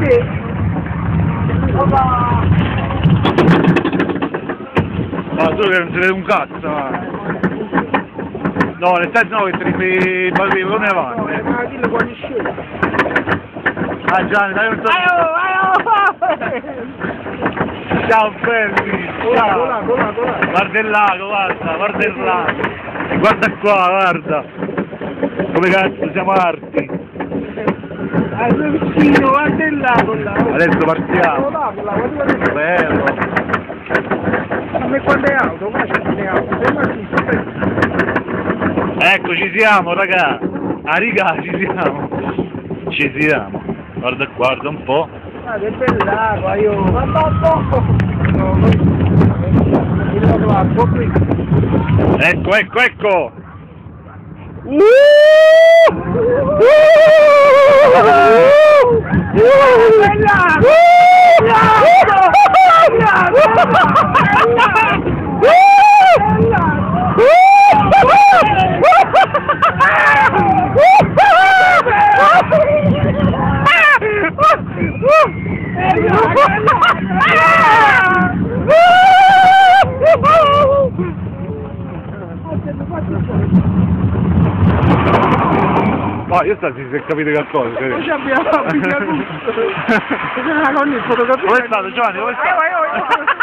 Ma solo che non si vede un cazzo, no, nel senso no, che te li fai come avanti. Ma dillo quando scende. Ah Gianni, dai un ciao belli, ciao. Guarda il lago, guarda il lago. E guarda qua, guarda. Come cazzo siamo arti. Vicino, guarda il lago là. Adesso partiamo. Bello. Come quando è auto, qua c'è le auto, Ecco, ci siamo, raga. Ah, raga, ci siamo. Ci siamo. Guarda qua, guarda un po'. Ah, che bel lago, io. Ecco, ecco, ecco. Ma io sto si è capito qualcosa. Noi ci abbiamo tutto. C'è una con il fotografia. Dove è stato Giovanni? Dove è stato?